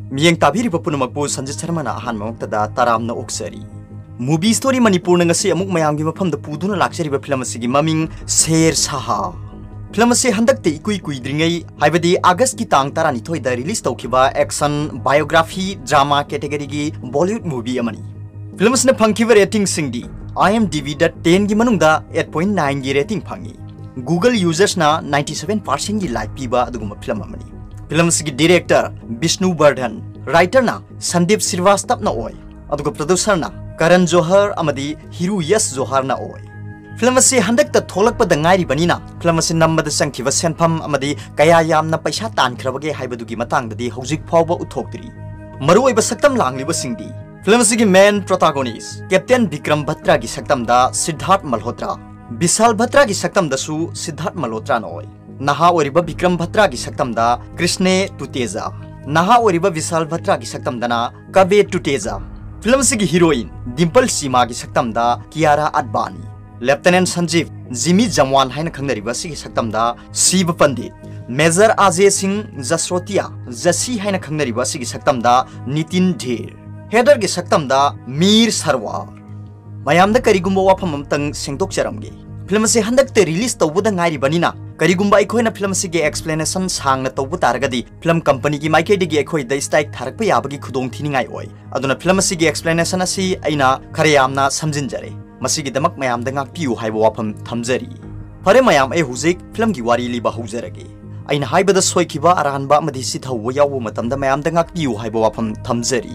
Miyang tabiriba punamakpu Sanjit Sharmana ahanmamuktada taramna oksari. Movie story Manipur ngasi amuk mayamgi mafamda puduna laksariba film asigi maming Sher Shah. Film ase handakte ikui kuidringai haibadi August ki tang 12 da release tawkiba action biography drama category gi Bollywood movie amani. Film asna phangkiba rating singdi IMDb da 10 gi manungda 8.9 gi rating phangi. Google users na 97% gi like piba aduguma film amani. Film asigi director Vishnu Vardhan, writer na Sandeep Srivastava na oy, aduga producer na Karan Johar amadi hero Yash Johar na oy. Film ase handakta tholakpa da ngairi banina film ase nammada sangkhiba senpham amadi kaya yamna paisa tankrabage haibadugi matangdadi hojik phawba uthoktri. Maruoiba saktam langliba singdi film ase gi main protagonist Captain Vikram Batra gi saktamda Siddharth Malhotra, Vishal Batra gi saktamda su Siddharth Malhotra na oy. Naha oriba Vikram Batra gi saktamda Krishne Tuteja, Naha oriba Vishal Batra gi saktamdana Kaveh Tuteja. Film ase gi heroine Dimple Sima gi saktamda Kiara Advani, Lieutenant Sanjeev Jimmy Jamwan haina khangnariba sigi saktamda Shiv Pandit, Major Ajay Singh Jasrotia Jasi haina khangnariba sigi saktamda Nitin Dher, Header gi saktamda Mir Sarwar. Mayamda karigumba wafam amtang sengdok charamge. Film ase handakte release tawbuda ngairi banina karigumba aikoina film ase ge explanation sangna tawbu taragadi film company gi maike digi aikoi da strike tharakpa yabagi khudong thiningai oi. Aduna film ase ge explanation asi aina khareyamna samjinjare. Masigi damak mayamda ngakpiu haiba wafam thamjari. Phare mayam ai hujik film gi wari liba haujarage. Aina haibada soikiba aranba amadi sithawwa yawu matamda mayamda ngakpiu haiba wafam thamjari.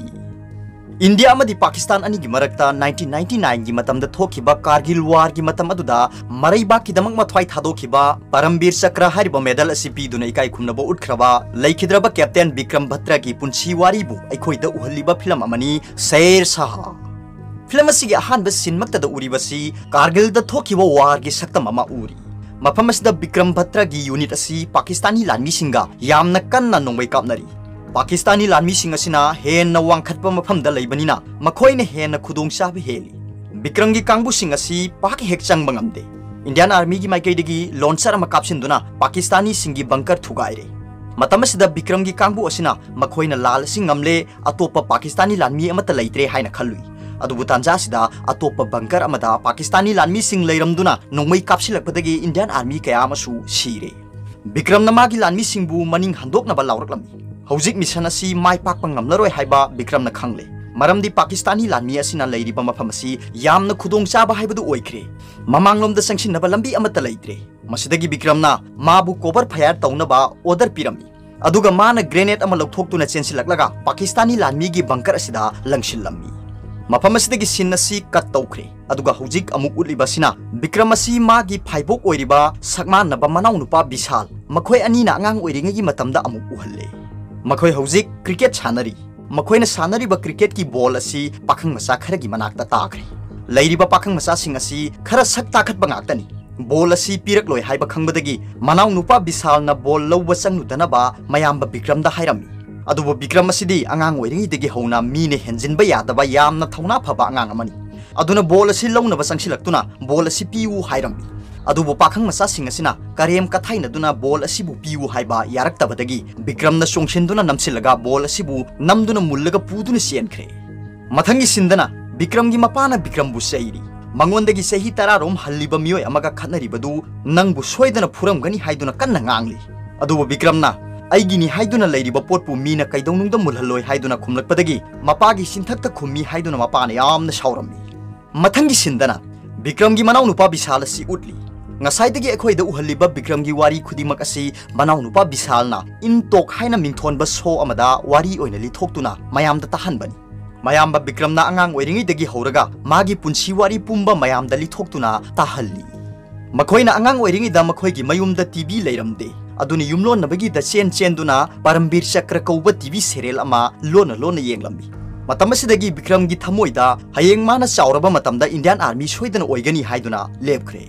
India amadi Pakistan ani gi marakta 1999 gi matamda thokiba Kargil war gi matam aduda maraiba ki damak mathwai thadokhiba Parambir Chakra hariba medal asi piduna ikai khumnaba utkraba laikhidraba Captain Vikram Batra gi punchi wari bu aikhoida uhaliba film amani Sher Shah. Film asigi ahanba sinmakta da uribasi Kargil da thokiba war gi saktam ama uri. Mafam asida Vikram Batra gi unit asi Pakistani lanmi singa yamna kanna nongbai kapnari. Pakistani lanmi sing asina henna wangkhatpa mafamda leibanina makoina henna khudong chabe heli. Vikram gi kangbu sing asi pak hek changba ngamde. Indian Army gi maikaidagi launcher ama kapsinduna Pakistani singi bunker thugaire. Matam asida Vikram gi kangbu asina makoina lal sing ngamle atopa Pakistani lanmi amata leitre haina khalui. Adubu tanja sida atopa bunker amada Pakistani lanmi sing leiramduna nongmai kapsilakpadagi Indian Army kaya amasu sire. Vikram namagi lanmi singbu maning handokna ba lawraklami. Hojik mission asi mai pakpa ngamlaroi haiba Vikram na khangle. Maramdi Pakistani lanmi asina leiriba mafam asi yamna khudong chaba haibadu oikre. Mamanglom da sangsinaba lambi amata leitre. Masidagi Vikram na mabu cover fire taunaba order pirami. Aduga mana grenade ama lawthoktuna chensilaklaga Pakistani lanmi gi bunker asida langsillammi. Mafam asidagi sin asi cut tawkhre. Aduga hojik amuk uliba sina Vikram asi magi phaibok oiriba sakman naba manau nupa Vishal makhoi ani na angang oiringagi matamda amuk uhalle. Makhoi hojik cricket sanari. Makhoina sanariba cricket ki ball asi pakhang masa khara gi manakta takhre. Leiriba pakhang masa sing asi khara sak takhat bangaktani. Ball asi pirak loi haiba khangbadagi manau nupa Vishal na ball lawwa changnudanaba mayamba Vikram da hairami. Adubo Vikram asidi angang oiringi degi hona mine henjinba yadaba yamna thauna phaba angang amani. Aduna ball asi lawnaba changsilaktuna ball asi piu hairami. Adubo pakhang masa sing asina karem kathaina duna ball asibu piu haiba yaraktabadagi Vikram na songshinduna namsilaga ball asibu namduna mullaga puduna sienkhre. Mathangi sindana Vikram gi mapana Vikram bu sairi mangondagi sahi tararom halliba miyoi amaga khatnaribadu nangbu soidana phuramgani haiduna kanna ngangli. Adubo Vikram na aigini haiduna leiriba potpu mina kaidawnungda mulhalloi haiduna khumlakpadagi mapagi sinthakta khummi haiduna mapana yamna shaurammi. Mathangi sindana Vikram gi manau nupa Vishal asi utli. Ngasaidagi ekhoida uhaliba Vikram gi wari khudimak asi manau nupa Vishal na intok haina mingthonba show amada wari oina lithoktuna mayamda tahanbani. Mayamba Vikram na angang oiringi dagi horaga magi punsi wari pumba mayamda lithoktuna tahalli. Makhoina angang oiringi da makhoigi mayumda TV leiramde. Aduni yumlon nabagi da chenduna Parambir Chakra kauba TV serial ama lona yenglambi. Matamasidagi Vikram gi thamoida hayeng mana chauraba matamda Indian Army soidana oigani haiduna lepkhre.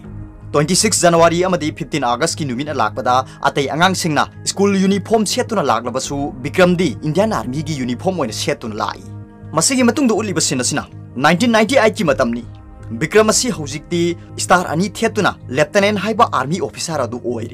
26 January amadi 15 August ki numina lakpada atai angang singna school uniform setuna laklabasu Vikram di Indian Army gi uniform oina setuna lai. Masigi matungda uliba sinasina 1998 ki matamni Vikram asi hojikti star ani thetuna lieutenant haiba army officer adu oire.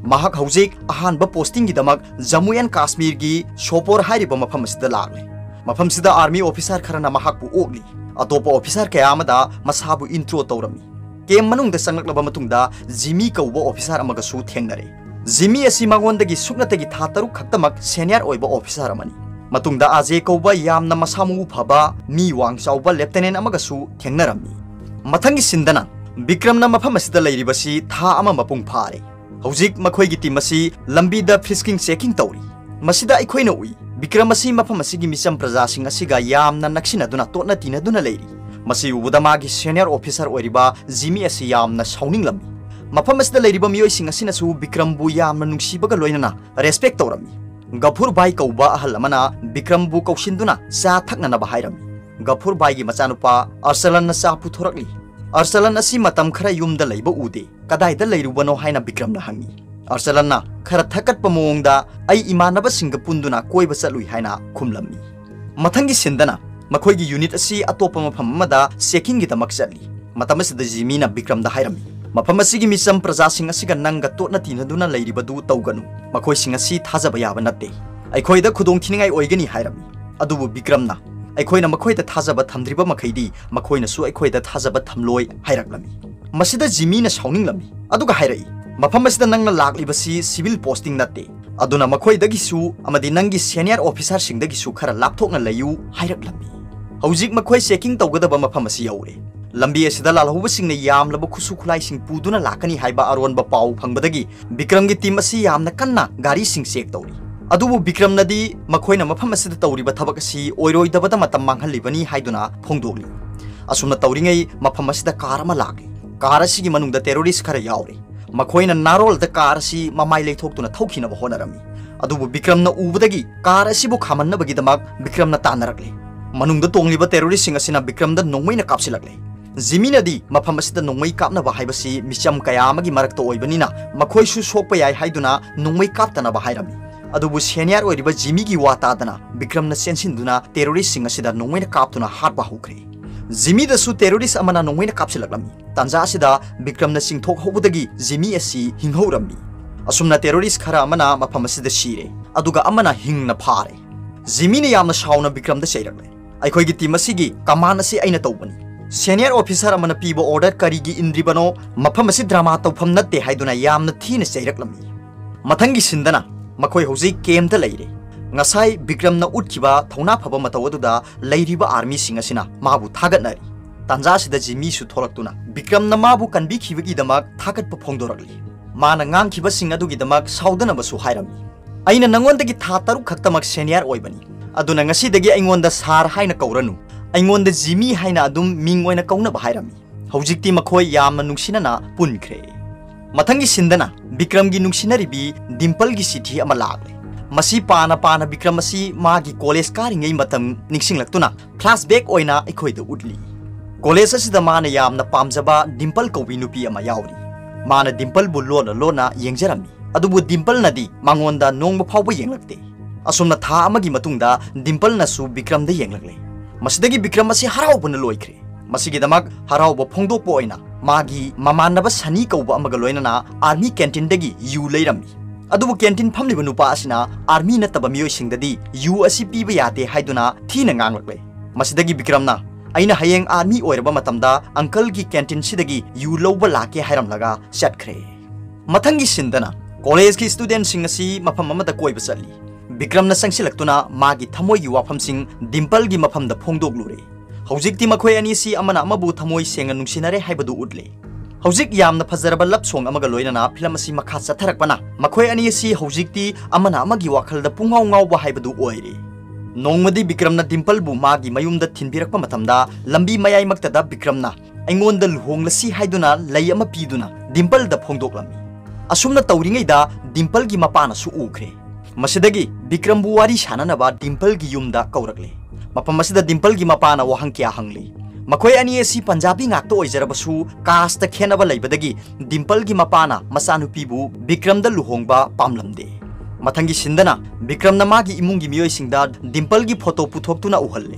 mahak hauzik ahanba posting gidamak Jammu and Kashmir gi Sopor hairiba mafam asida lagle mafam sida army officer kharana mahak bu ogli atopa officer kaya amada masabu intro tawrami kem manung da sangaklaba matungda Jimmy kauba officer amaga su thengnare Jimmy asi mangondagi suknatagi tha taru khaktamak senior oiba officer amani matungda Ajay kauba yamna masamu phaba mi wang chauba lieutenant amaga su thengnarami mathangi sindana Bikramna mafam asida lairibasi tha ama mapung phare hauzik makhoi gi team asi lambi da frisking checking tawri masida ikhoina ui Bikram asi mafam asigi misam praja sing asiga yamna naksina duna totna tina duna leiri masi ubuda magi senior officer oiriba Jimmy asi yamna sauning lambi mafam asida lairiba miyoi sing asina su Bikram bu yamna nungsibaga loinana respect tawrami Gafur bai kauba ahal amana Bikram bu kausinduna sa thakna na bahairami Gafur bai gi machanupa Arsalan na sa puthorakli Arsalan asi matam khara yumda leiba ude kadai da leirubano haina Bikram na hangi Arsalan na khara thakat pamongda ai imanaba singa punduna koiba chalui haina khumlammi mathangi sindana makhoi gi unit asi atopa mafam amada checking gi tamak chatli matam asida Jimmy na Bikram da hairami mafam asigi misam praja sing asiga nanga totna tinaduna leiribadu tawganu makhoi sing asi thajaba yaba natte aikhoida khudong thiningai oigani hairami adubu Bikram na aikhoina makhoida thajaba thamdriba makhaidi makhoina su aikhoida thajaba thamloi hairaklami masida Jimmy na sauninglami aduga hairai mafam asida nangna laklibasi civil posting natte aduna makhoidagi su amadi nangi senior officer singdagi su khara lapthokna layu hairaklami hauzik makhoi checking tawgadaba mafam asi yaure lambi asida lalhuba singna yamlaba khusu khulai sing puduna lakani haiba aronba pau phangbadagi Bikram gi team asi yamna kanna gari sing check tawri adubu Bikram nadi makhoina mafam asida tawriba thabak asi oiroidabada matam manghalibani haiduna phongdogli asumna tawringai mafam asida car ama lagi car asigi manungda terrorist khara yaure makhoina narol da car asi mamai leithoktuna thaukhina ba honarami adubu Bikram na ubadagi car asibu khamanna bagi damak Bikram na tanarakle manungda tongliba terrorist sing asina Bikram da nongmai na kapsilakle Jimmy nadi mafam asida nongmai kapna ba haibasi micham kaya amagi marakta oibanina makhoi su sokpa yai haiduna nongmai kaptana ba hairami adubu senior oiriba Jimmy gi wata dana Bikram na sensinduna terrorist sing asida nongmai na kaptuna hatba hukre Jimmy da su terrorist amana nongmai na kapsilaklami tanja asida Bikram na singthok hobudagi Jimmy asi hinghorami asumna terrorist khara amana mafam asida shire aduga amana hingna phare Jimmy na yamna shauna Bikram da cheirakle aikhoi gi team asigi command asi aina tawbani senior officer amana pibo order karigi indribano mafam asi drama tawpham natte haiduna yamna thina cheiraklami mathangi sindana makhoi hauzik kemta leire ngasai Bikram na utkiba thona phaba matawaduda leiriba army sing asina mabu thagatnari tanja sida Jimmy su tholaktuna Bikram na mabu kanbi khibagi damak thagat pa phongdorakli mana ngang khiba sing adugi damak saudana basu hairami aina nangondagi tha taru khaktamak senior oibani aduna ngasi dagi aingonda sar haina kauranu aingonda Jimmy haina adum ming oina kauna ba hairami haujikti makhoi yamna nungsinana punkhre mathangi sindana Bikram gi nungsinaribi Dimple gi sithi ama lagle masi pana Bikram asi magi college karingai matam ningsinglaktuna flashback oina ikhoida utli college asida mana yamna pamjaba Dimple kobi nupi ama yauri mana Dimple bu lona yengjarami adubu Dimple nadi mangonda nongba phawba yenglakte asumna tha amagi matungda Dimple na su Bikram da yenglakle masidagi Bikram asi haraubuna loikre masigi damak harauba phongdokpo oina magi mamanaba sani kauba amaga loinana army canteen dagi yu leirami adubu canteen phamliba nupa asina army na taba miyoi singdadi yu asi piba yate haiduna thina nganglakle masidagi Bikram na aina hayeng army oiraba matamda uncle gi canteen sidagi yu loba lake hairamlaga chatkhre mathangi sindana college ki student sing asi mafam amada koiba chali Bikram na sangsilaktuna magi thamoi gi wafam sing Dimple gi mafam da phongdok lure hojikti makhoi ani si amana amabu thamoi senga nungsinare haibadu utle hojik yamna fajaraba lap song amaga loinana film asi makha chatharakpana makhoi ani si hojikti amana amagi wakhalda pungau ngau ba haibadu oire nongmadi Bikram na Dimple bu magi mayumda thinbirakpa matamda lambi mayai maktada Bikram na aingonda luhonglasi haiduna lay ama piduna Dimple da phongdoklami asumna tawringai da Dimple gi mapana su ukre masidagi Bikram bu wari sananaba Dimple gi yumda kaurakle mapam asida Dimple gi mapana wahang kya hangli makhoi ani asi Punjabi ngakto oijarabasu caste khenaba leibadagi Dimple gi mapana masanupi bu Bikram da luhongba pamlamde mathangi sindana Bikram na magi imungi miyoi singda Dimple gi photo puthoktuna uhalle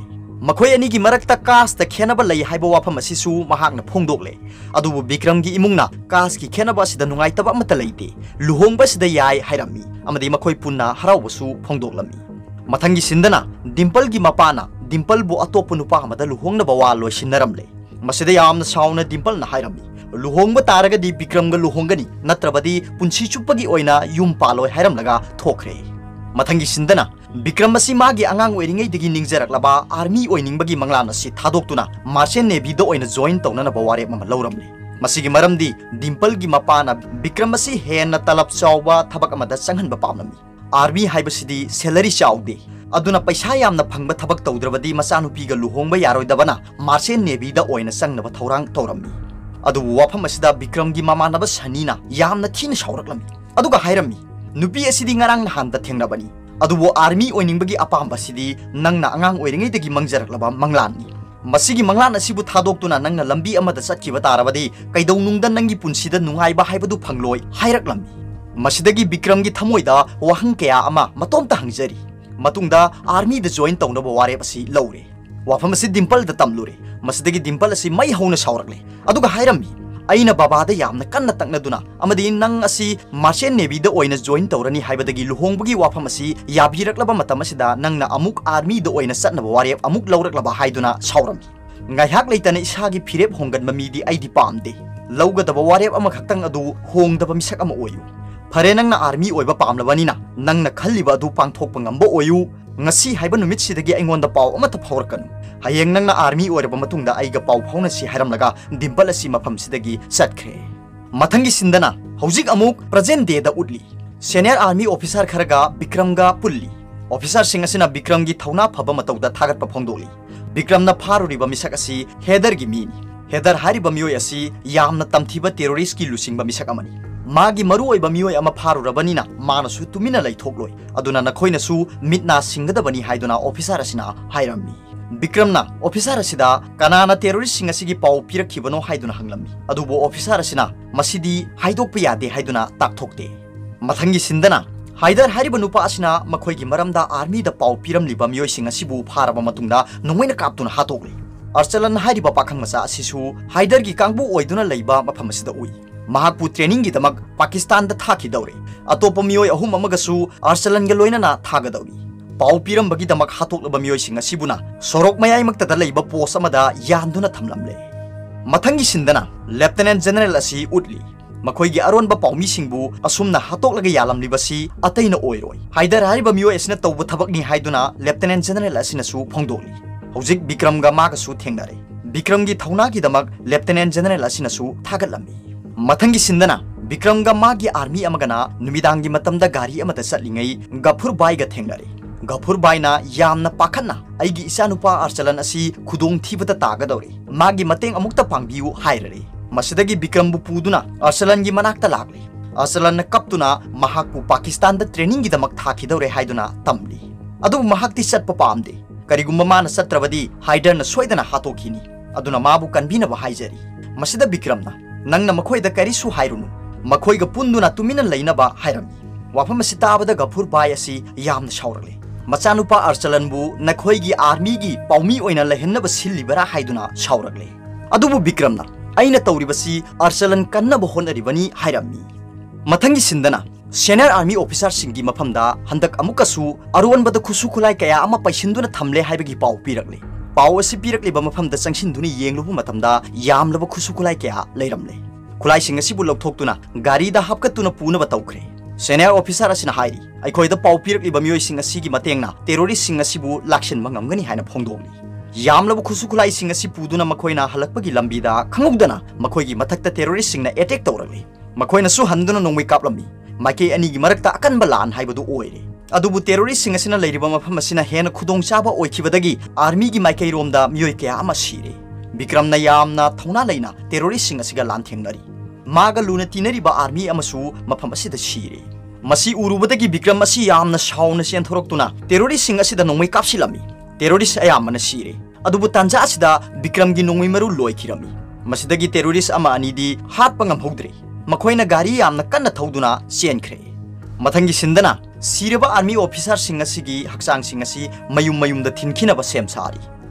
मखोय अनी की मरक्ता cast खेनब लई हाइबा वाफम असिसु महाकना फोंदोकले अदुबु विक्रम की इमुंगना cast की खेनब असिदा नुंगाइतबा अमता लैते लुहोंगबा सिदा याय हाइरमी अमदी मखोय पुन्ना हरावबसु फोंदोकलमी मथंगी सिंदना डिंपल की मपाना डिंपल बु अतोप नुपा अमदा लुहोंगनबा वा लोइसिनरमले मसिदा यामना साउना डिंपल ना हाइरमी लुहोंगबा तारगदी विक्रम ग लुहोंगनी नत्रबदी पुंसी चुप्पगी ओइना युम पालोय हाइरमलगा थोखरे मथंगी सिंदना विक्रम असी मागी आंगांग ओइरिंगैदगी निंगजरकलाबा आर्मी ओइनिंगबगी मंगलान असी थादोक्तुना मार्शल नेवी दो ओइना जॉइन तौननबा वारेप अमा लौरमले मसिगी मरमदी डिंपल की मपाना विक्रम असी हेन तलब चावबा थबक अमदा चंगहनबा पामनमी आर्मी हाइबसिदी सैलरी चावदे अदुना पैसा यामना फंगबा थबक तौद्रबदी मचानुपीगा लुहोंगबा यारोइदबना मार्शल नेवी दा ओइना चंगनबा थौरांग तौरममी अदु वाफम असिदा विक्रम की ममानबा सनीना यामना थीन सावरकलमी अदुगा हाइरमी नुपी असिदी ngarang nahan da thengnabani adubo army oiningbagi apamba sidi nangna angang oiringai degi mangjaraklaba manglanni masigi manglan asibu thadoktuna nangna lambi amada satkiba tarabadi kaidau nungda nangi punsida nungaiba haibadu phangloi hairaklammi masidagi vikram gi thamoida wahang kaya ama matomta hangjari matungda army da join tawnaba ware basi laure wafam asi dimple da tamlure masidagi dimple asi mai hauna sawrakle aduga hairammi aina babada yamna kanna taknaduna amadi nang asi marshal navy da oina join tawrani haibadagi luhongbagi wafam asi yabiraklaba matam asida nangna amuk army da oina satnaba warep amuk lawraklaba haiduna sawrami ngaihak leitana isagi phirep hongan mamidi aidi pamde lawgadaba warep ama khaktang adu hongdaba misak ama oyu phare nangna army oiba pamlabanina nangna khalliba adu pangthokpa ngamba oyu ngasi haiba numit sidagi aingonda paw amata phawrakanu hayeng nangna army oiraba matungda aiga paw phawna si hairamlaga dimple asi mafam sidagi satkhre mathangi sindana hojik amuk present day da utli senior army officer kharaga vikram ga pulli officer singa sina vikram gi thauna phaba matauda thagat pa phongdoli vikram na pharuriba misak asi header gi mini header hariba mioi asi yamna tamthiba terrorist ki lusingba misak amani मागी मरु ओइबा मियोय अमा फारुरबनिना मानसु तुमिना लैथोकलोय अदुना नखोइनसु मिटना सिंगदबनी हाइदुना officer असिना हाइरम्मी विक्रमना officer असिदा कनाना terrorist सिंग असिगी पाउ पिरखिबनो हाइदुना हंगलम्मी अदुबो officer असिना मसिदी हाइदोकप यादे हाइदुना ताकथोकते मथंगी सिंदना हाइदर हारिबा नुपा असिना मखोइगी मरमदा army दा पाउ पिरमलिबा मियोय सिंग असिबु फारबा मतुंगदा नोंगैना कापतुना हातोकले अर्चलन हारिबा पाखंग मसा असिसु हाइदर गी कांगबु ओइदुना लैबा मफम असिदा उइ महाकु ट्रेनिंग की दमक पाकिस्तान दा थाखी दौरे अतोप मियोय अहुम अमगसु अर्सलन गे लोइनना थागदौरी पाउ पिरमबगी दमक हातोकलब मियोय सिंग असिबुना सोरोक मयाय मक्तदा लैबा पोस्ट अमदा यानदुना थमलमले मथंगी सिंदना लेफ्टिनेंट जनरल असी उटली मखोइगी अरोनबा पाउमी सिंगबु असुमना हातोकलगा यालमलिबसी अतैना ओइरोय हाइदर हारिबा मियोय असिना तौब थबकनी हाइदुना लेफ्टिनेंट जनरल असिनासु फोंदोली हौजिक विक्रमगा मागसु थेंगनारे विक्रमगी थौनागी दमक लेफ्टिनेंट जनरल असिनासु थागलमि मथंगी सिंदना विक्रम गा मागी आर्मी अमगना नुमिदांगी मतमदा गारी अमदा चटलिंगै गफुर बाई गा थेंगनारे गफुर बाईना यामना पाखन्ना आइगी इसानुपा अर्चलन असि खुदोंग थीबदा तागदौरे मागी मतेंग अमुक्ता पांगबियु हाइररे मसिदगी विक्रम बु पुदुना अर्चलन गी मनाक्ता लागले अर्चलन कप्तुना महाकु पाकिस्तान दा ट्रेनिंग गी दमक थाखिदौरे हाइदुना तमली अदु महाक्ति चटप पामदे करिगुम्बा माना सत्रबदी हाइडरना सोइदना हातोखिनी अदुना माबु कन्बिनबा हाइजरी मसिदा विक्रमना नंगना मखोइदा करिसु हाइरुनु मखोइगा पुंदुना तुमिना लैनबा हाइरमी वाफम असि ताबदा गफुर बाय असि यामना सावरले मचानुपा अर्चलनबु नखोइगी आर्मीगी पाउमी ओइना लहेन्नबा सिल्लिबरा हाइदुना सावरगले अदुबु विक्रमना अइना तौरिबसि अर्चलन कन्नबा होनरिबनी हाइरमी मथंगी सिंदना सीनियर आर्मी ऑफिसर सिंगी मफमदा हंदक अमुकसु अरोनबदा खुसु खुलाय कया अमा पैसिंदुना थमले हाइबगी पाउ पिरगले पाउ असि पिरकलिबा मफमदा चंगसिनदुनी येंगलुबु मतमदा यामलबा खुसु खुलाय कया लैरमले खुलाय सिंग असिबु लौथोक्तुना गारीदा हापकतुना पुनबा तौखरे सीनियर ऑफिसर असिना हाइरी अखोइदा पाउ पिरकलिबा मियोय सिंग असिगी मतेंगना टेररिस्ट सिंग असिबु लाक्सिनबा ngamgani हाइना फोंदोगली यामलबा खुसु खुलाय सिंग असि पुदुना मखोइना हलकपगी लंबीदा खंगौदना मखोइगी मथक्ता टेररिस्ट सिंगना अटैक तौरगले मखोइनासु हंदुना नोंमै कापलमी माइके अनिगी मरक्ता अकनबा लान हाइबदु ओइरे अदुबु टेररिस्ट सिंग असिना लैरिबा मफम असिना हेन खुदोंग चाबा ओइखिबदगी आर्मी गी माइके रोमदा मियोय कया अमा सिरे विक्रमना यामना थौना लैना टेररिस्ट सिंग असिगा लान थेंगनरी मागा लुना तिनरिबा आर्मी अमसु मफम असिदा सिरे मसी उरुबदगी विक्रम असि यामना साउना सेंथोरक्तुना टेररिस्ट सिंग असिदा नोंमै कापसिलमी टेररिस्ट अयामना सिरे अदुबु तांजा असिदा विक्रम गी नोंमै मरु लोइखिरमी मसिदगी टेररिस्ट अमा अनिदी हातपा ngamhौद्रे मखोइना गारी यामना कन्ना थौदुना चेनख्रे मथंगी सिंदना सिरबा आर्मी ऑफिसर सिंग असिगी हक्सांग सिंग असि मयुम मयुमदा थिनखिनबा सेम सारी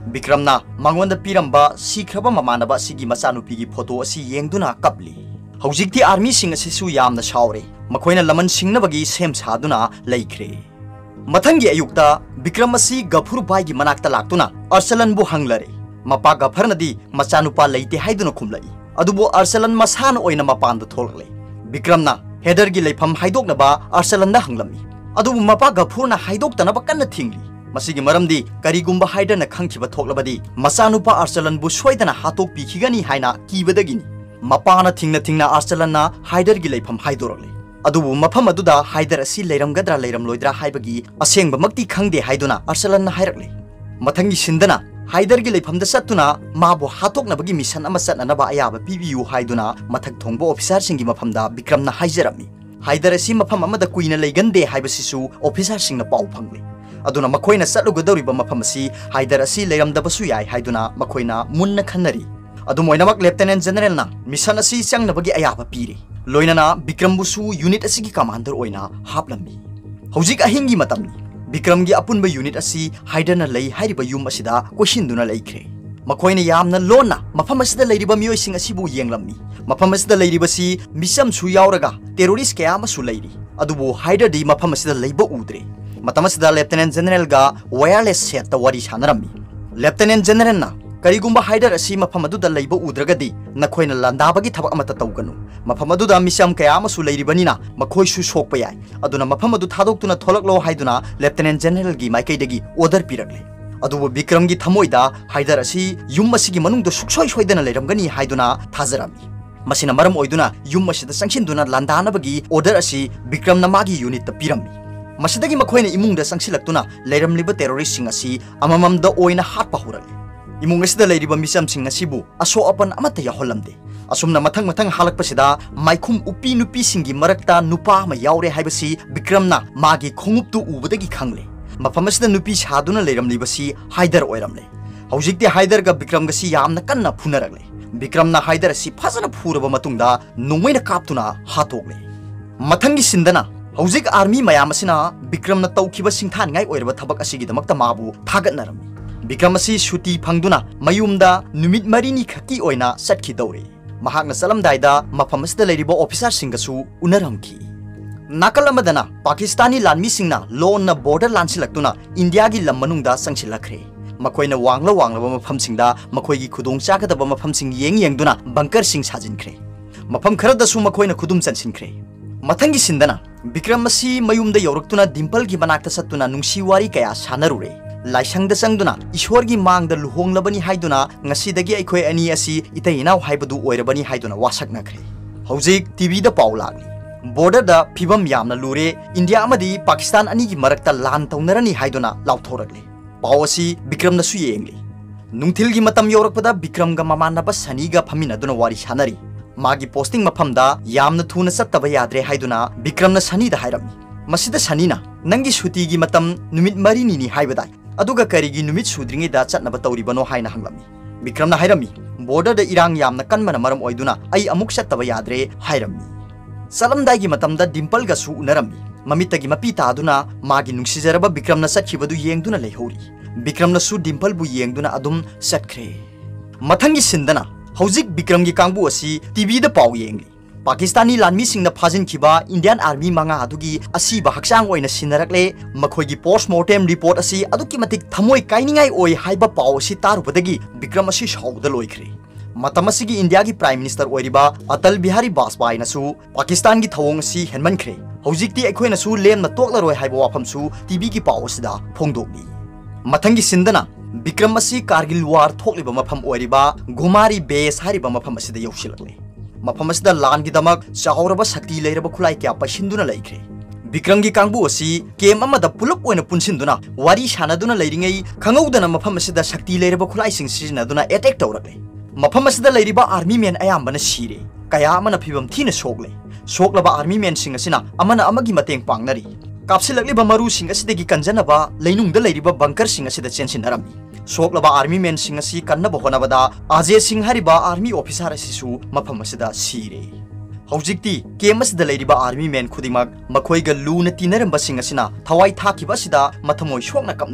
Bikramna mangonda piramba sikraba mamanaba sigi machanupi photo asi yengduna kapli hojikti army sing asisu yamna shaure makoina laman singnabagi sem saduna leikre mathangi ayukta Bikram asi Gafur bai gi manakta laktuna Arsalan bu hanglare mapa Gafurnadi machanupa leite haiduna khumlai adubo Arsalan masana oina mapanda tholgle Bikramna header gi leifam haidoknaba Arsalan da hanglami adubo mapa Gafurna haidoktanaba kanna thingli masigi maramdi karigumba haidana khangkiba thoklabadi machanupa Arsalan bu soidana hatok pikhigani haina kibadagini mapana thingna Arsalanna Haider gi leifam haidorale adubu mafam aduda Haider asi leiramgadra leiramloidra haibagi asengba makti khangde haiduna Arsalanna hairakle mathangi sindana Haider gi leifamda satuna mabu hatoknabagi mission ama satnanaba ayaba pibiu haiduna mathak thongbo officer singi mafamda Bikramna haijarami Haider asi mafam amada kuina leigande haibasisu officer singna pau phangle aduna makoina satlugadoriba mafam asi Haider asi leiramdabasu yai haiduna makoina munna khanari adumoinamak Lieutenant General na mission asi changnabagi ayaba pire loinana Bikram busu unit asigi commander oina haplami hojik ahingi matamni Bikram gi apunba unit asi Haider na lei hairiba yum asida koshinduna leikre makoina yamna lona mafam asida leiriba miyoi sing asibu yenglammi mafam asida leiriba si misam su yauraga terrorist kaya masu leiri adubo Haider di mafam asida leiba udre matam asida Lieutenant General ga wireless set ta wari sanarami Lieutenant General na karigumba Haider asi mafam aduda leiba udragadi nakoina landabagi thabak amata tawganu mafam aduda misam kaya amasu leiribanina makhoi su sokpa yai aduna mafam adu thadoktuna tholaklo haiduna Lieutenant General gi maikaidagi order pirakle adubu Bikram gi thamoida Haider asi yum asigi manungdo suksoi soidana leiramgani haiduna thajarami masina maram oiduna yum asida sangshinduna landanabagi order asi Bikram na magi unit ta pirami masidagi makhoina imungda sangsilaktuna leiramliba terrorist sing asi amamamda oina hatpa hurale imung asida leiriba misam sing asibu aso apan amata yaholamde asumna mathang halakpasida maikhum upi nupi singi marakta nupa ma yaure haibasi Bikramna magi khonguptu ubadagi khangle mafamasida nupi saduna leiramlibasi Haider oiramle hojikti Haider ga Bikram gasi yamna kanna phunaragle Bikramna Haider si phasana phuraba matungda nongmaina kaptuna hatokle mathangi sindana hojik army mayam asina Bikramna tawkiba singthan ngai oiraba thabak asigi damakta mabu thagatnarami Bikram asi shuti phangduna mayumda numit marini khaki oina satki dore mahakna salamdaida mafam asida leiriba officer singasu unaramki nakal amadana Pakistani lanmi singna lon na border lansilaktuna India gi lam manungda sangsilakre makoina wangla mafam singda makoi gi khudong chakadaba mafam sing yengduna bunker sing sajinkre mafam kharada su makoina khudum chansinkre mathangi sindana Bikram asi mayumda yoraktuna Dimple gi manakta satuna nungsi wari kaya sanarure laisangda sangduna ishwargi mangda luhonglabani haiduna ngasidagi aikhoi ani asi itainaw haibadu oirabani haiduna wasaknakre hojik TV da paulagli border da phibam yamna lure India amadi Pakistan ani gi marakta lan taunarani haiduna lauthoragle paw asi Bikram na su yengli nungthil gi matam yorakpada Bikram ga mamanaba sani ga phaminaduna wari sanari magi posting maphamda yamna thuna sattaba yadre haiduna Bikram na sani da hairami masida sanina nangi shuti gi matam numit marini ni haibadai aduga karigi numit sudringi da chatnaba tawribano haina hanglami Bikram na hairami border da irang yamna kanmana maram oiduna ai amuk sattaba yadre hairami salamdai gi matamda Dimple ga su unarami mamitagi mapita aduna magi nungsijaraba Bikram na sakhibadu yengduna leihori Bikram na su Dimple bu yengduna adum satkre mathangi sindana hojik Bikram gi kangbu asi TV da paw yengli Pakistani lanmi singna phajin khiba Indian Army manga adugi asiba haksang oina sinarakle makhoigi postmortem report asi aduki matik thamoi kainingai oi haiba paw asi tarubadagi Bikram asi shauda loikre matam asigi India gi Prime Minister oiriba Atal Bihari Vajpayee na su Pakistan gi thawong asi henmankre hojikti aikhoina su lemna toklaroi haiba wafam su TV gi paw asida phongdokni mathangi sindana Bikram asi Kargil war thokliba mafam oiriba Gumari base hariba mafam asida yausilakle mafam asida lan gi damak chauraba sakti leiraba khulai kya pasinduna laikre Bikram gi kangbu asi kem amada pulap oina punsinduna wari sanaduna leiringai khangaudana mafam asida sakti leiraba khulai sing sizinaduna attack tawrakle mafam asida leiriba army men ayambana sire kaya amana phibam thina soklaba army men sing asina amana amagi mateng pangnari kapsilakliba maru sing asidagi kanjanaba leinungda leiriba bunker sing asida chensinarami soklaba army men sing asi kannaba honabada Ajay Singh hariba army officer asisu mafam asida sire hojikti kemas da leiriba army men khudimak makhoiga luna tinaramba sing asina thawai thakiba asida mathamoi sokna kapnari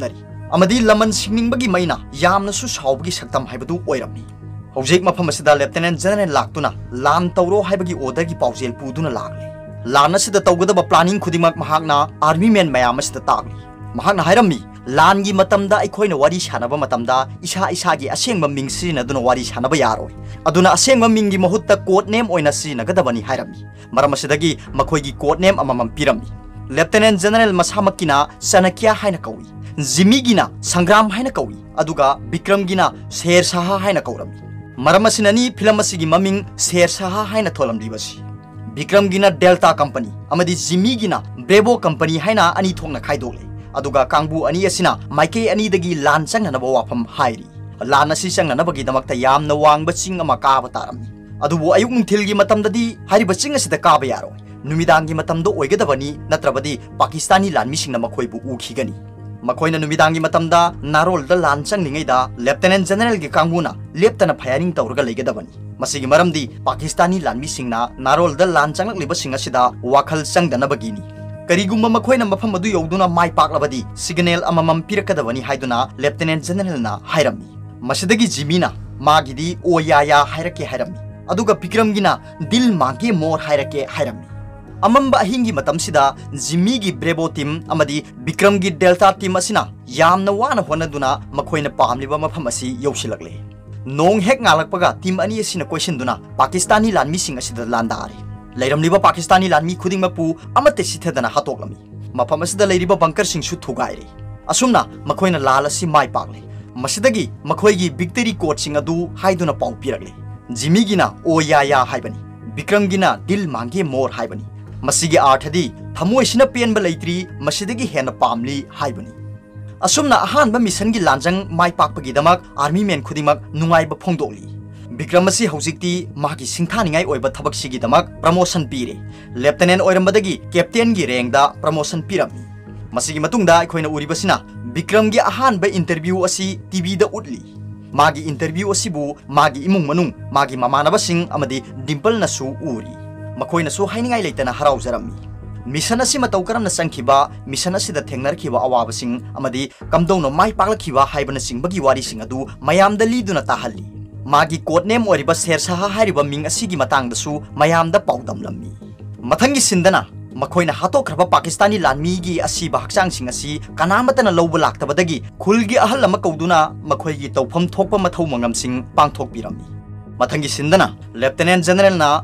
amadi laman singningbagi maina yamnasu saubagi saktam haibadu oirami hojik mafam asida Lieutenant General laktuna lan tawro haibagi order gi paujel puduna lagle lan asida tawgadaba planning khudimak mahakna army men mayam asida tagli mahakna hairami lan gi matamda aikhoina wari sanaba matamda isa gi asengba mingsi na duna wari sanaba yaroi aduna asengba mingi mahutta code name oina sinagadabani hairami maram asidagi makhoi gi code name amamam pirami Lieutenant General Masamakina Sanakya haina kawi Jimmy gina Sangram haina kawi aduga Bikram gina Sher Saha haina kaurami maram asinani film asigi maming Sher Saha haina tholamdibasi Bikram gina Delta Company amadi Jimmy gina Bravo Company haina ani thongna khaidole aduga kangbu ani asina maike ani dagi lan changnanaba wafam hairi lan asi changnanabagi damakta yamna wangba ching ama kaaba tarami adubu ayuk nungthilgi matamdadi hariba ching asida kaaba yaroi numidangi matamdo oigadabani natrabadi Pakistani lanmi singna makhoi bu ukhigani makoina numidangi matamda narol da lan changningai da Lieutenant General gi kanguna leptana firing tawraga leigadabani masigi maramdi Pakistani lanmi singna narol da lan changlak liba singa sida wakhal changdana bagini karigumba makoina mafam adu yoduna mai paklabadi signal amamam pirakadabani haiduna Lieutenant General na hairami masidagi Jimina magidi oyaya hairake hairami aduga Bikram gina dil mange mor hairake hairami amamba ahingi matamsida Jimmy gi Bravo team amadi Bikram gi Delta team asina yamna wana honaduna makoina pamliba mafam asi yausilakle nong hek ngalakpaga team ani asina question duna Pakistani lanmi sing asida landari leiramliba Pakistani lanmi khuding mapu amate sithedana hatoklami mafam asida leiriba bunker sing su thugaire asumna makoina lal asi mai pakle masidagi makoi gi victory coach sing adu haiduna pau pirakle Jimmy gina oyaya haibani Bikram gina dil mange mor haibani masigi arthadi thamoisina penba leitri masidagi hena pamli haibani asumna ahanba mission gi lanjang mai pakpagi damak army men khudimak nungaiba phongdoli Bikram asi hojikti magi singthaningai oiba thabak sigi damak promotion pire lieutenant oirambadagi captain gi rank da promotion pirami masigi matungda aikoina uribasina Bikram gi ahanba interview asi TV da utli magi interview asibu magi imung manung magi mamanaba sing amadi Dimple nasu uri makoina su hainingai leitana haraujarami mission asi matau karamna sangkhiba mission asi da thengnarkhiba awaba sing amadi kamdongno mai paklakhiba haibana singbagi wari sing adu mayamda liduna tahalli magi code name oriba Sher Saha hairiba ming asigi matangda su mayamda paudamlammi mathangi sindana makoina hatokraba Pakistani lanmi gi asiba hakchang sing asi kanamatana lowba laktabadagi khulgi ahal ama kauduna makoi gi tawpham thokpa mathau mangam sing pangthok pirami mathangi sindana Lieutenant General na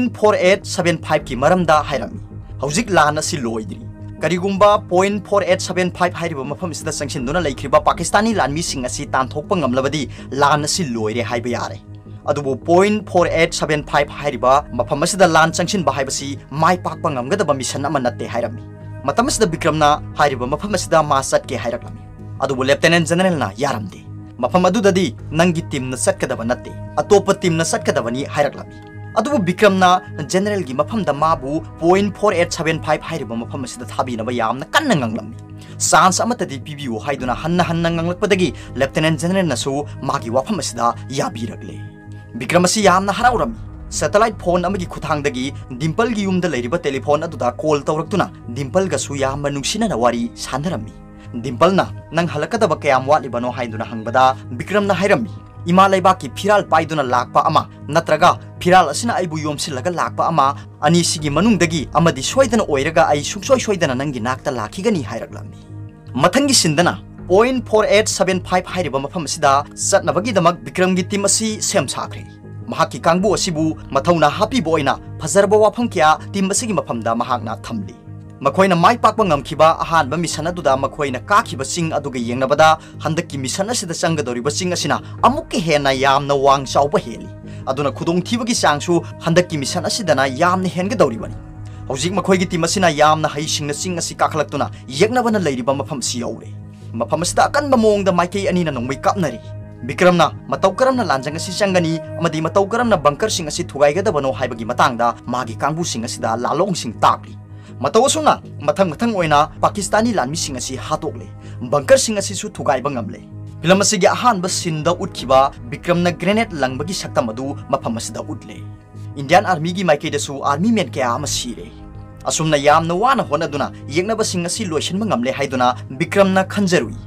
.4875 ki maramda hairami hojik lan asi loidri karigumba .4875 hairiba mafam sida sangsinduna leikriba Pakistani lanmi sing asi tanthokpa ngamlabadi lan asi loire haiba yare adubu .4875 hairiba mafam asida lan changsin ba haibasi mai pakpa ngamgadaba mission ama natte hairami matam asida Bikramna hairiba mafam asida ma satke hairaklami adubu Lieutenant General na yaramde mafam adudadi nangi team na satkadaba natte atopa team na satkadabani hairaklami adubu Bikramna General gi mafam da mabu .4875 hairiba mafam asida thabinaba yamna kanna nganglammi chance amatadi pibiu haiduna hanna nganglakpadagi Lieutenant General nasu magi wafam asida yabiragle Bikram asi yamna haraurami satellite phone amagi khuthangdagi Dimple gi yumda leiriba telephone aduda call tawraktuna Dimple ga su yamma nungsina na wari sandarami Dimple na nang halakadaba kayam walibano haiduna hangbada Bikram na hairami ima laibaki phiral paiduna lakpa ama natraga phiral asina aibu yomsilaga lakpa ama ani sigi manungdagi amadi soidana oiraga ai suksoi soidana nangi nakta lakhigani hairaglami mathangi sindana .4875 hairiba mafam asida satnabagi damak Bikram gi team asi sem sakre mahaki kangbu asibu mathauna happy boy na phajarba wafam kya team asigi mafamda mahakna thamli makoina mai pakpa ngamkhiba ahanba mission aduda makoina kakhiba sing aduga yengnabada handaki mission asida changadoriba sing asina amukki hena yamna wang chauba heli aduna khudong thibagi changsu handaki mission asidana yamna hengadoribani hojik makoigi team asina yamna haisingna sing asi kakhlaktuna yegnabana leiriba mafam si yaure mafam asida akanba mongda maikei anina nongmai kapnari Bikramna matau karamna lanjang asi changani amadi matau karamna bunker sing asi thugaigadabano haibagi matangda magi kangbu sing asida lalong sing takli matau asuna mathang oina Pakistani lanmi sing asi hatokle bunker sing asi su thugaiba ngamle film asigi ahanba sinda utkiba Bikramna grenade langbagi saktam adu mafam asida utle Indian Army gi maikei dasu army men kaya ama sire asumna yamna wana honaduna yengnaba sing asi loisenba ngamle haiduna Bikramna khanjarui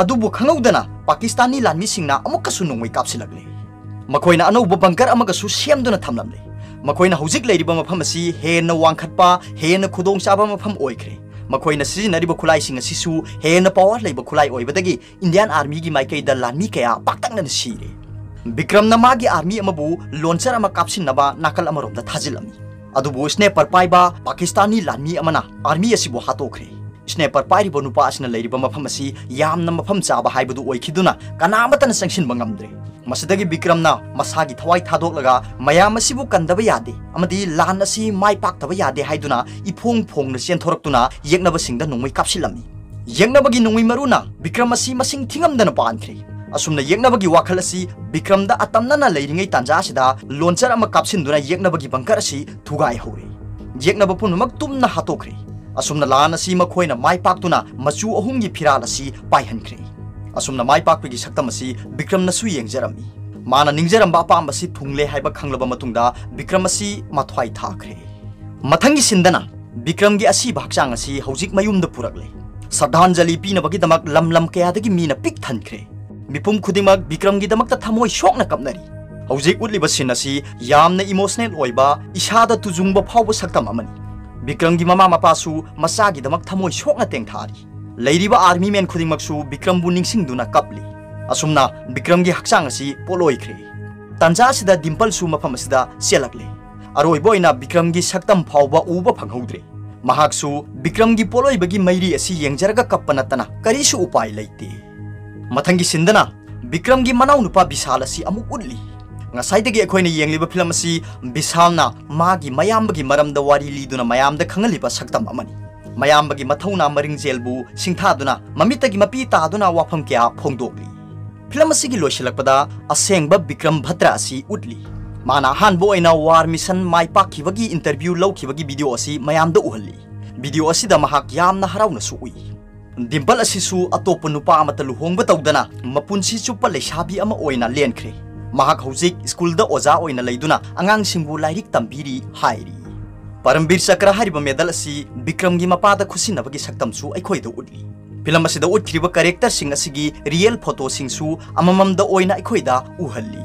अदुबु खंगौदना पाकिस्तानी लानमीसिंगना अमुकसु नोंगै कापसिलगले मखोइना अनौब bunker अमगसु सेमदुना थमलमले मखोइना हौजिक लेरिबा मफम असि हेन वांखटपा हेन खुदोंग चाबा मफम ओइख्रे मखोइना सिजिनरिबा खुलाइसिंग असिसु हेन पावर लेबा खुलाइ ओइबदगी इंडियन आर्मी गी माइकैदा लानमी कया पाक्तंगना सिरे विक्रमना मागी आर्मी अमबु लॉन्चर अमा कापसिनबा नाकल अमरोमदा थाजिलमी अदुबु स्नेपर पाइबा पाकिस्तानी लानमी अमना आर्मी असिबु हातोख्रे स्नेपर पाइरिबो नुपा असना लेरिबा मफम असि यामना मफम चाबा हाइबदु ओइखिदुना कनामतन संक्षिनबा ngamdre मसदगी विक्रमना मसागी थवाई थादोकलगा मयाम असिबु कंदबा यादे अमदि लान असि माइ पाक्तबा यादे हाइदुना इफोंग फोंगना चेनथोरक्तुना येक्नबसिंगदा नोंगै कापसिलमी येक्नबगी नोंगै मरुना विक्रम असि मसिंग थिंगमदना पानख्रे असुमना येक्नबगी वाखल असि विक्रमदा अतमनना लेरिङै तांजासिदा लॉन्चर अमा कापसिनदुना येक्नबगी बंकर असि थुगाइ हौरे येक्नबा पुनमक तुमना हातोख्रे असुमना लान असि मखोइना माइ पाक्तुना मचु अहुमगी फिराल असि पाइहनख्रे असुमना माइ पाक्पगी सक्तम असि विक्रमनसु येंगजरमी माना निंगजरम अपाम असि थुंगले हाइबा खंगलबा मतुंगदा विक्रम असि माथ्वाइ थाख्रे मथंगी सिंदना विक्रमगी असि भागचांग असि हौजिक मयुमदा पुरकले श्रद्धांजलि पीनबगीदमक लम कयादगी मीना पिक थनख्रे मिपुम खुदिमक विक्रमगीदमकता थमोइ शोकना कपनरी हौजिक उतलिबा सिन असि यामना इमोशनल ओइबा इसादा तुजुंगबा फावबा सक्तम अमनी विक्रमगी ममा मपासु मसागीदमक थमोइ शोकना तेंगथारी लेरिबा आर्मी मेन खुदिमकसु विक्रमबु निंगसिंगदुना कपली असुमना विक्रमगी हक्चांग असि पोलोइख्रे तंजासिदा डिम्पलसु मफम असिदा सेलकले अरोइबोइना विक्रमगी सक्तम फावबा उबा फंगहौद्रे महाक्सु विक्रमगी पोलोइबगी मैरी असि येंगजरगा कप्पनतना करिसु उपाय लेते मथंगी सिंदना विक्रमगी मनाउ नुपा विशाल असि अमुक उल्ली ngasai अखोइना येंगलिबा फिल्म असि विशालना मागी मयामबगी मरमदा वारी लीदुना मयामदा खंगलिबा सक्तम अमनी मयामबगी मथौना मरिंग जेलबु सिंथादुना ममितगी मपी तादुना वाफम क्या फोंगदोकली फिल्म असिगी लोइसिलकपदा असेंगबा विक्रम भद्रा असि उडली माना हानबो ओइना वार मिशन माइ पाखिबगी इंटरव्यू लौखिबगी वीडियो असि मयामदा उहल्ली वीडियो असिदा महाक यामना हराउनसु उइ डिम्पल असिसु अतोप नुपा अमता लुहोंगबा तौदना मपुनसि चुप्पा लेसाबी अमा ओइना लेनख्रे महाक हौजिक स्कूलदा ओजा ओइना लैदुना अंगांगसिंगबु लाइरिक तंबीरी हाइरी परमवीर चक्र हारिबा मेडल असि विक्रमगी मपादा खुसिनबगी सक्तमसु अखोइदा उडली फिल्म असिदा उठ्रिबा कैरेक्टर सिंग असिगी रियल फोटो सिंगसु अमममदा ओइना अखोइदा उहल्ली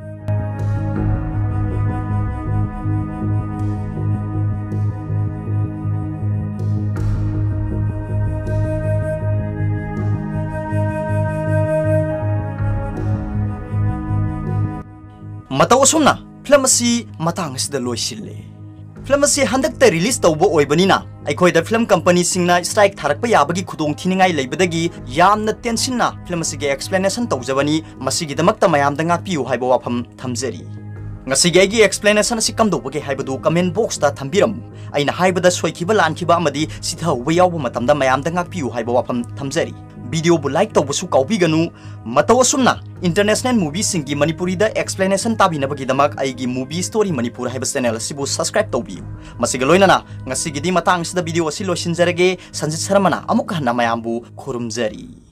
मतौ असुमना फिल्म असि मतांग असिदा लोइसिल्ले फिल्म असे हंदकता रिलीज तौबो ओइबनिना अखोइदा फिल्म कंपनी सिंगना स्ट्राइक थारकपा याबगी खुदोंग थिनिंगाइ लेबदगी यामना टेंशनना फिल्म असिगे एक्सप्लेनेशन तौजबनी मसिगिदमक्ता मयामदा ngapiu हाइबो वाफम थमजरी ngasigai explanation asi kamdobage haibadu comment box ta thambiram aina haibada soikiba lankiba amadi sitha wayawba matamda mayamda ngakpiu haiba wafam thamjari video bu like tawbusu kaubiganu mataw asumna international movie singi manipuri da explanation tabinabagi damak aigi movie story manipur haiba channel asibu subscribe tawbiu masiga loinana ngasigidi matang sida video asi losinjarage sanjit sharmana amuk hanna mayambu khurumjari।